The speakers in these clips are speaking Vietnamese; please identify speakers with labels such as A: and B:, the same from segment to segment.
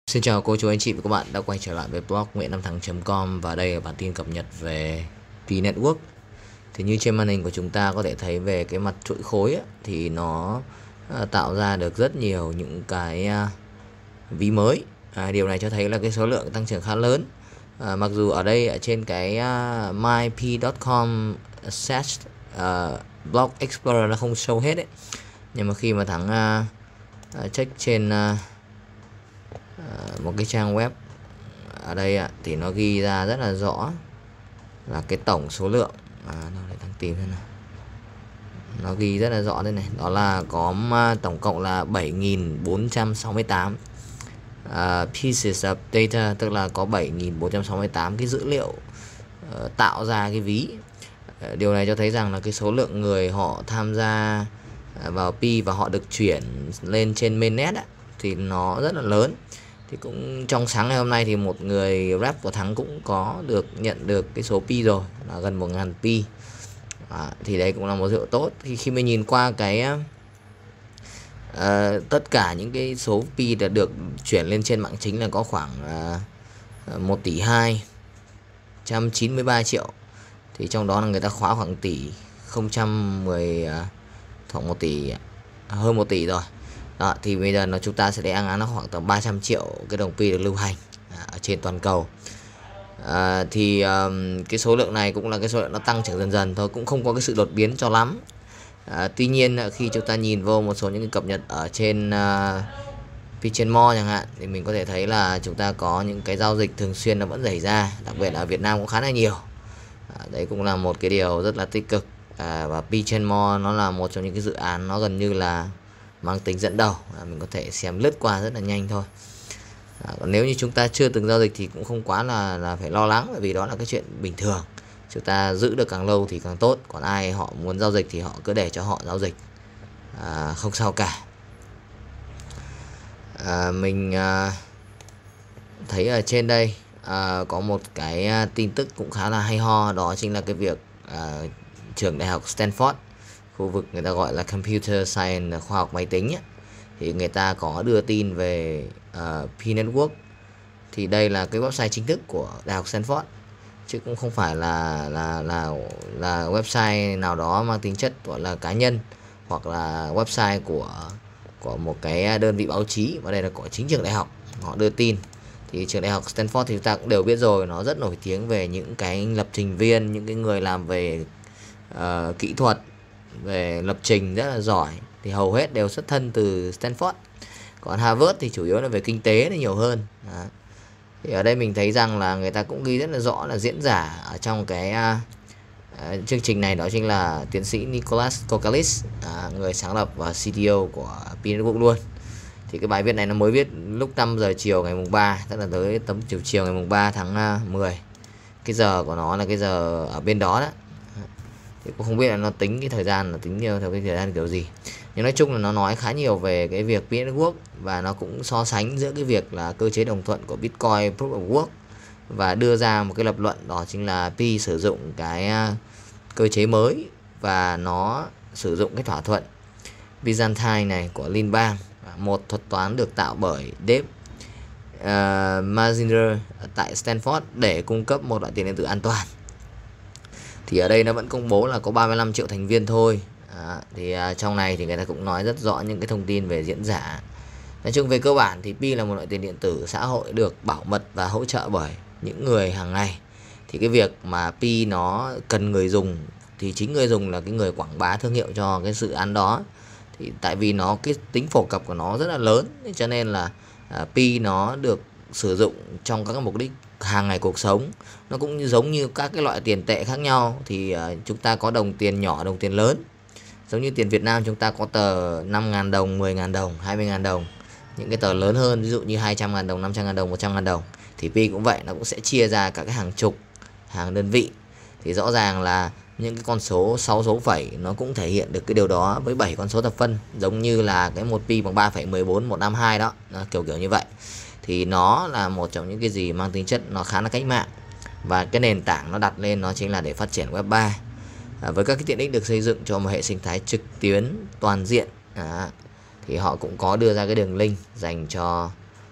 A: Xin chào cô chú anh chị và các bạn đã quay trở lại với blog nguyện5thắng.com. Và đây là bản tin cập nhật về Pi Network. Thì như trên màn hình của chúng ta có thể thấy về cái mặt chuỗi khối ấy, thì nó tạo ra được rất nhiều những cái ví mới. Điều này cho thấy là cái số lượng tăng trưởng khá lớn. Mặc dù ở đây ở trên cái myp.com search blog explorer nó không show hết ấy, nhưng mà khi mà Thắng check trên một cái trang web ở đây thì nó ghi ra rất là rõ là cái tổng số lượng đâu để Thắng tìm xem nào. Nó ghi rất là rõ đây này, đó là có tổng cộng là 7.468 pieces of data, tức là có 7.468 cái dữ liệu tạo ra cái ví. Điều này cho thấy rằng là cái số lượng người họ tham gia vào Pi và họ được chuyển lên trên mainnet thì nó rất là lớn. Thì cũng trong sáng ngày hôm nay thì một người rep của Thắng cũng có được nhận được cái số Pi rồi, là gần 1.000 Pi. Thì đấy cũng là một dấu hiệu tốt. Khi mình nhìn qua cái tất cả những cái số Pi đã được chuyển lên trên mạng chính là có khoảng 1 tỷ 293 triệu. Thì trong đó là người ta khóa khoảng tỷ 010 khoảng 1 tỷ, hơn 1 tỷ rồi. Đó, thì bây giờ chúng ta sẽ để áng án nó khoảng tầm 300 triệu cái đồng Pi được lưu hành ở trên toàn cầu. Thì cái số lượng này cũng là cái số lượng nó tăng trưởng dần dần thôi, cũng không có cái sự đột biến cho lắm. Tuy nhiên khi chúng ta nhìn vô một số những cái cập nhật ở trên PChainMore chẳng hạn, thì mình có thể thấy là chúng ta có những cái giao dịch thường xuyên nó vẫn xảy ra, đặc biệt ở Việt Nam cũng khá là nhiều. Đấy cũng là một cái điều rất là tích cực. Và PChainMore nó là một trong những cái dự án nó gần như là mang tính dẫn đầu. Mình có thể xem lướt qua rất là nhanh thôi. Còn nếu như chúng ta chưa từng giao dịch thì cũng không quá là phải lo lắng, bởi vì đó là cái chuyện bình thường. Chúng ta giữ được càng lâu thì càng tốt. Còn ai họ muốn giao dịch thì họ cứ để cho họ giao dịch, không sao cả. Mình thấy ở trên đây có một cái tin tức cũng khá là hay ho, đó chính là cái việc trường đại học Stanford, khu vực người ta gọi là Computer Science, khoa học máy tính ấy, thì người ta có đưa tin về Pi Network. Thì đây là cái website chính thức của đại học Stanford, chứ cũng không phải là website nào đó mang tính chất gọi là cá nhân, hoặc là website của một cái đơn vị báo chí, và đây là của chính trường đại học họ đưa tin. Thì trường đại học Stanford thì chúng ta cũng đều biết rồi, nó rất nổi tiếng về những cái lập trình viên, những cái người làm về kỹ thuật, về lập trình rất là giỏi, thì hầu hết đều xuất thân từ Stanford. Còn Harvard thì chủ yếu là về kinh tế nhiều hơn. Thì ở đây mình thấy rằng là người ta cũng ghi rất là rõ là diễn giả ở trong cái chương trình này đó chính là tiến sĩ Nicholas Kokalis, người sáng lập và CTO của Pi Network luôn. Thì cái bài viết này nó mới viết lúc 5 giờ chiều ngày mùng 3, tức là tới tầm chiều ngày mùng 3 tháng 10. Cái giờ của nó là cái giờ ở bên đó. Thì cũng không biết là nó tính cái thời gian là tính theo cái thời gian kiểu gì. Nhưng nói chung là nó nói khá nhiều về cái việc Pi Network, và nó cũng so sánh giữa cái việc là cơ chế đồng thuận của Bitcoin Proof of Work, và đưa ra một cái lập luận, đó chính là Pi sử dụng cái cơ chế mới, và nó sử dụng cái thỏa thuận Byzantine này của liên bang, một thuật toán được tạo bởi Dave Mazinger tại Stanford để cung cấp một loại tiền điện tử an toàn. Thì ở đây nó vẫn công bố là có 35 triệu thành viên thôi. Thì trong này thì người ta cũng nói rất rõ những cái thông tin về diễn giả. Nói chung về cơ bản thì Pi là một loại tiền điện tử xã hội được bảo mật và hỗ trợ bởi những người hàng ngày. Thì cái việc mà Pi nó cần người dùng thì chính người dùng là cái người quảng bá thương hiệu cho cái dự án đó. Thì tại vì nó cái tính phổ cập của nó rất là lớn, cho nên là Pi nó được sử dụng trong các mục đích hàng ngày cuộc sống. Nó cũng giống như các cái loại tiền tệ khác nhau. Thì chúng ta có đồng tiền nhỏ, đồng tiền lớn. Giống như tiền Việt Nam chúng ta có tờ 5.000 đồng, 10.000 đồng, 20.000 đồng. Những cái tờ lớn hơn, ví dụ như 200.000 đồng, 500.000 đồng, 100.000 đồng. Thì Pi cũng vậy, nó cũng sẽ chia ra các cái hàng chục, hàng đơn vị. Thì rõ ràng là những cái con số 6 số phẩy nó cũng thể hiện được cái điều đó với 7 con số thập phân. Giống như là cái 1 Pi bằng 3,14152 đó, kiểu như vậy. Thì nó là một trong những cái gì mang tính chất nó khá là cách mạng. Và cái nền tảng nó đặt lên nó chính là để phát triển web 3. Với các cái tiện ích được xây dựng cho một hệ sinh thái trực tuyến toàn diện. Thì họ cũng có đưa ra cái đường link dành cho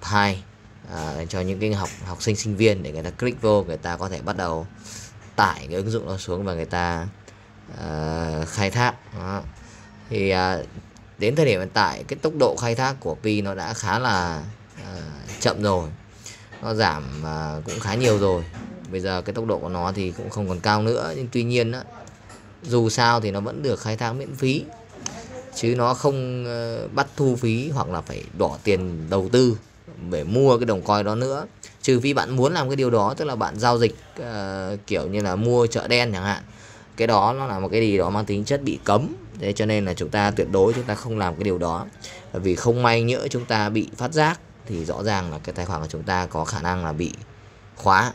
A: 2 cho những cái học sinh sinh viên để người ta click vô, người ta có thể bắt đầu tải cái ứng dụng đó xuống và người ta khai thác. Đó. Thì đến thời điểm hiện tại cái tốc độ khai thác của Pi nó đã khá là chậm rồi, nó giảm cũng khá nhiều rồi. Bây giờ cái tốc độ của nó thì cũng không còn cao nữa, nhưng tuy nhiên đó, dù sao thì nó vẫn được khai thác miễn phí, chứ nó không bắt thu phí hoặc là phải đỏ tiền đầu tư để mua cái đồng coin đó nữa. Trừ phi bạn muốn làm cái điều đó, tức là bạn giao dịch kiểu như là mua chợ đen chẳng hạn. Cái đó nó là một cái gì đó mang tính chất bị cấm. Thế cho nên là chúng ta tuyệt đối chúng ta không làm cái điều đó. Bởi vì không may nhỡ chúng ta bị phát giác thì rõ ràng là cái tài khoản của chúng ta có khả năng là bị khóa.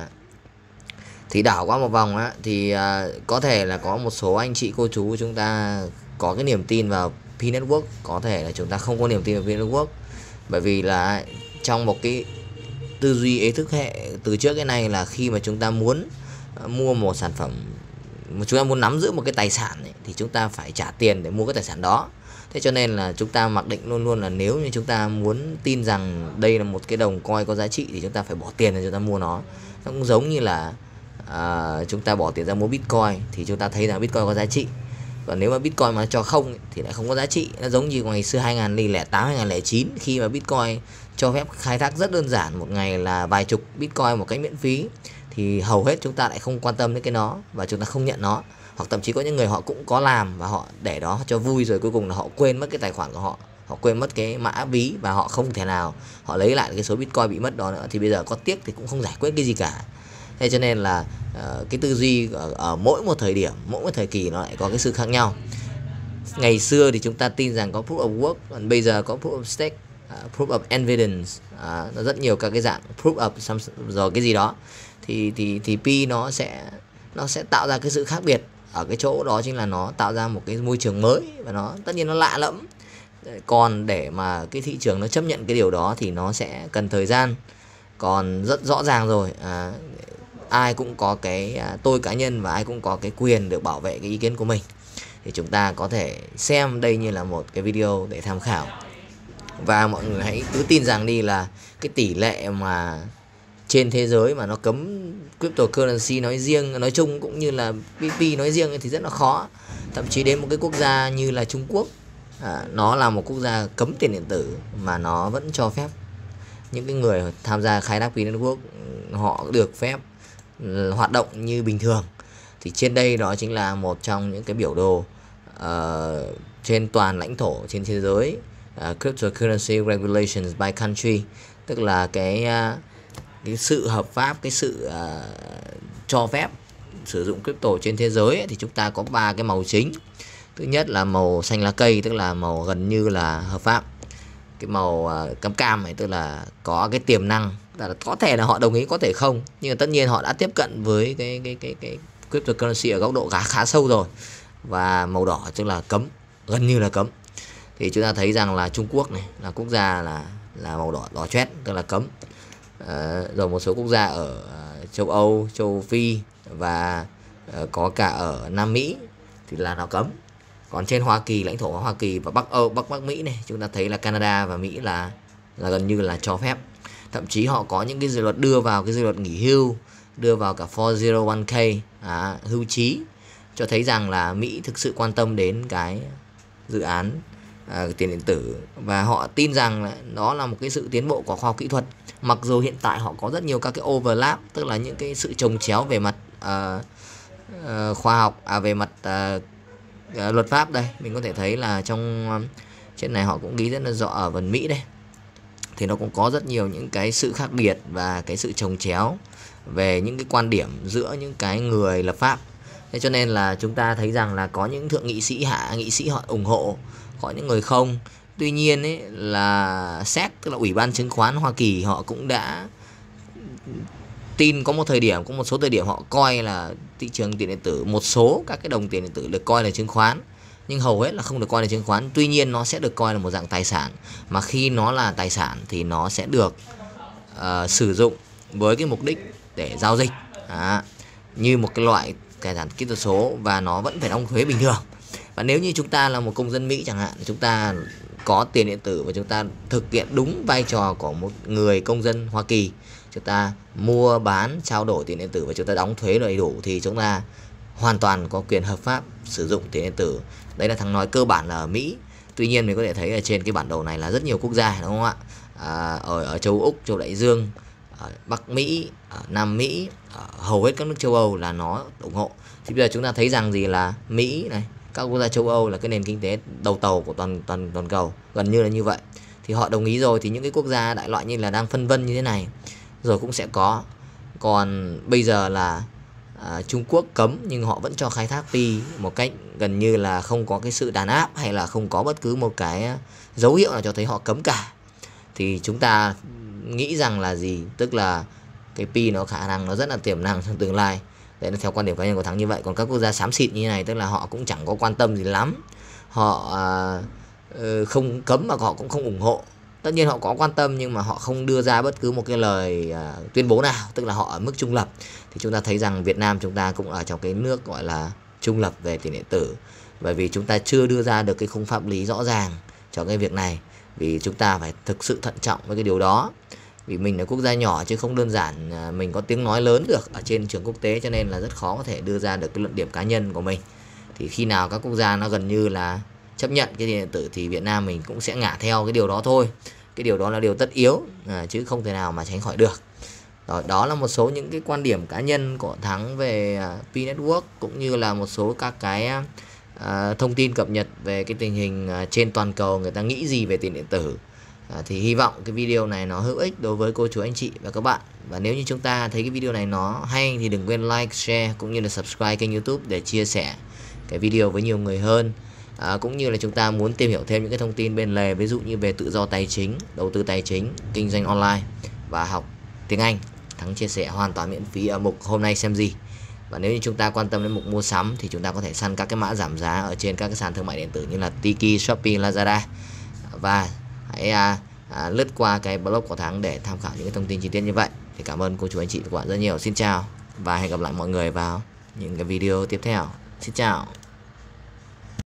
A: Thì đảo qua một vòng á, thì có thể là có một số anh chị cô chú chúng ta có cái niềm tin vào Pi Network, có thể là chúng ta không có niềm tin vào Pi Network. Bởi vì là trong một cái tư duy ý thức hệ từ trước cái này là khi mà chúng ta muốn mua một sản phẩm, chúng ta muốn nắm giữ một cái tài sản ấy, thì chúng ta phải trả tiền để mua cái tài sản đó. Thế cho nên là chúng ta mặc định luôn luôn là nếu như chúng ta muốn tin rằng đây là một cái đồng coin có giá trị thì chúng ta phải bỏ tiền để chúng ta mua nó. Nó cũng giống như là chúng ta bỏ tiền ra mua Bitcoin thì chúng ta thấy rằng Bitcoin có giá trị. Còn nếu mà Bitcoin mà cho không ấy, thì lại không có giá trị. Nó giống như ngày xưa 2008, 2009 khi mà Bitcoin cho phép khai thác rất đơn giản, một ngày là vài chục Bitcoin một cách miễn phí, thì hầu hết chúng ta lại không quan tâm đến cái nó và chúng ta không nhận nó. Hoặc thậm chí có những người họ cũng có làm và họ để đó cho vui, rồi cuối cùng là họ quên mất cái tài khoản của họ, họ quên mất cái mã ví và họ không thể nào họ lấy lại cái số Bitcoin bị mất đó nữa. Thì bây giờ có tiếc thì cũng không giải quyết cái gì cả. Thế cho nên là cái tư duy ở mỗi một thời điểm, mỗi một thời kỳ nó lại có cái sự khác nhau. Ngày xưa thì chúng ta tin rằng có proof of work, còn bây giờ có proof of stake, proof of evidence, nó rất nhiều các cái dạng proof of rồi cái gì đó. Thì Pi nó sẽ tạo ra cái sự khác biệt ở cái chỗ đó, chính là nó tạo ra một cái môi trường mới và nó tất nhiên nó lạ lẫm. Còn để mà cái thị trường nó chấp nhận cái điều đó thì nó sẽ cần thời gian. Còn rất rõ ràng rồi, ai cũng có cái tôi cá nhân và ai cũng có cái quyền được bảo vệ cái ý kiến của mình. Thì chúng ta có thể xem đây như là một cái video để tham khảo. Và mọi người hãy cứ tin rằng đi là cái tỷ lệ mà trên thế giới mà nó cấm cryptocurrency nói riêng, nói chung cũng như là PP nói riêng thì rất là khó. Thậm chí đến một cái quốc gia như là Trung Quốc, nó là một quốc gia cấm tiền điện tử mà nó vẫn cho phép những cái người tham gia khai thác Pi Network họ được phép hoạt động như bình thường. Thì trên đây đó chính là một trong những cái biểu đồ trên toàn lãnh thổ trên thế giới, cryptocurrency regulations by country, tức là cái sự hợp pháp, cái sự cho phép sử dụng crypto trên thế giới ấy, thì chúng ta có 3 cái màu chính. Thứ nhất là màu xanh lá cây, tức là màu gần như là hợp pháp. Cái màu cam cam này tức là có cái tiềm năng, là có thể là họ đồng ý, có thể không, nhưng mà tất nhiên họ đã tiếp cận với cái cryptocurrency ở góc độ khá sâu rồi. Và màu đỏ tức là cấm, gần như là cấm. Thì chúng ta thấy rằng là Trung Quốc này là quốc gia là màu đỏ chét, tức là cấm. Rồi một số quốc gia ở châu Âu, châu Phi và có cả ở Nam Mỹ thì là nó cấm. Còn trên Hoa Kỳ, lãnh thổ của Hoa Kỳ và Bắc Mỹ này, chúng ta thấy là Canada và Mỹ là gần như là cho phép. Thậm chí họ có những cái dự luật đưa vào cái dự luật nghỉ hưu, đưa vào cả 401k, hưu trí, cho thấy rằng là Mỹ thực sự quan tâm đến cái dự án tiền điện tử. Và họ tin rằng là đó là một cái sự tiến bộ của khoa học kỹ thuật. Mặc dù hiện tại họ có rất nhiều các cái overlap, tức là những cái sự chồng chéo về mặt khoa học, về mặt luật pháp. Đây mình có thể thấy là trong trên này họ cũng ghi rất là rõ ở phần Mỹ đây, thì nó cũng có rất nhiều những cái sự khác biệt và cái sự chồng chéo về những cái quan điểm giữa những cái người lập pháp. Thế cho nên là chúng ta thấy rằng là có những thượng nghị sĩ, hạ nghị sĩ họ ủng hộ, có những người không. Tuy nhiên ấy, là SEC, tức là Ủy ban chứng khoán Hoa Kỳ, họ cũng đã tin có một số thời điểm họ coi là thị trường tiền điện tử, một số các cái đồng tiền điện tử được coi là chứng khoán, nhưng hầu hết là không được coi là chứng khoán. Tuy nhiên nó sẽ được coi là một dạng tài sản, mà khi nó là tài sản thì nó sẽ được sử dụng với cái mục đích để giao dịch như một cái loại tài sản kỹ thuật số, và nó vẫn phải đóng thuế bình thường. Và nếu như chúng ta là một công dân Mỹ chẳng hạn, chúng ta có tiền điện tử và chúng ta thực hiện đúng vai trò của một người công dân Hoa Kỳ, chúng ta mua bán trao đổi tiền điện tử và chúng ta đóng thuế đầy đủ, thì chúng ta hoàn toàn có quyền hợp pháp sử dụng tiền điện tử. Đấy là Thắng nói cơ bản là ở Mỹ. Tuy nhiên mình có thể thấy ở trên cái bản đồ này là rất nhiều quốc gia, đúng không ạ? Ở châu Úc, châu Đại Dương, ở Bắc Mỹ, ở Nam Mỹ, ở hầu hết các nước châu Âu là nó ủng hộ. Thì bây giờ chúng ta thấy rằng gì là Mỹ này, các quốc gia châu Âu là cái nền kinh tế đầu tàu của toàn cầu, gần như là như vậy. Thì họ đồng ý rồi, thì những cái quốc gia đại loại như là đang phân vân như thế này rồi cũng sẽ có. Còn bây giờ là Trung Quốc cấm nhưng họ vẫn cho khai thác Pi một cách gần như là không có cái sự đàn áp, hay là không có bất cứ một cái dấu hiệu nào cho thấy họ cấm cả. Thì chúng ta nghĩ rằng là gì? Tức là cái Pi nó khả năng nó rất là tiềm năng trong tương lai. Đấy là theo quan điểm cá nhân của Thắng như vậy. Còn các quốc gia xám xịt như này, tức là họ cũng chẳng có quan tâm gì lắm, họ không cấm mà họ cũng không ủng hộ. Tất nhiên họ có quan tâm nhưng mà họ không đưa ra bất cứ một cái lời tuyên bố nào, tức là họ ở mức trung lập. Thì chúng ta thấy rằng Việt Nam chúng ta cũng ở trong cái nước gọi là trung lập về tiền điện tử, bởi vì chúng ta chưa đưa ra được cái khung pháp lý rõ ràng cho cái việc này. Vì chúng ta phải thực sự thận trọng với cái điều đó. Vì mình là quốc gia nhỏ chứ không đơn giản mình có tiếng nói lớn được ở trên trường quốc tế, cho nên là rất khó có thể đưa ra được cái luận điểm cá nhân của mình. Thì khi nào các quốc gia nó gần như là chấp nhận cái tiền điện tử thì Việt Nam mình cũng sẽ ngả theo cái điều đó thôi. Cái điều đó là điều tất yếu, chứ không thể nào mà tránh khỏi được. Rồi, đó là một số những cái quan điểm cá nhân của Thắng về Pi Network, cũng như là một số các cái thông tin cập nhật về cái tình hình trên toàn cầu người ta nghĩ gì về tiền điện tử. Thì hy vọng cái video này nó hữu ích đối với cô chú anh chị và các bạn. Và nếu như chúng ta thấy cái video này nó hay thì đừng quên like, share cũng như là subscribe kênh YouTube để chia sẻ cái video với nhiều người hơn. Cũng như là chúng ta muốn tìm hiểu thêm những cái thông tin bên lề, ví dụ như về tự do tài chính, đầu tư tài chính, kinh doanh online và học tiếng Anh, Thắng chia sẻ hoàn toàn miễn phí ở mục Hôm Nay Xem Gì. Và nếu như chúng ta quan tâm đến mục mua sắm thì chúng ta có thể săn các cái mã giảm giá ở trên các cái sàn thương mại điện tử như là Tiki, Shopee, Lazada. Và hãy lướt qua cái blog của Thắng để tham khảo những cái thông tin chi tiết như vậy. Thì cảm ơn cô chú anh chị và các bạn rất nhiều. Xin chào và hẹn gặp lại mọi người vào những cái video tiếp theo. Xin chào.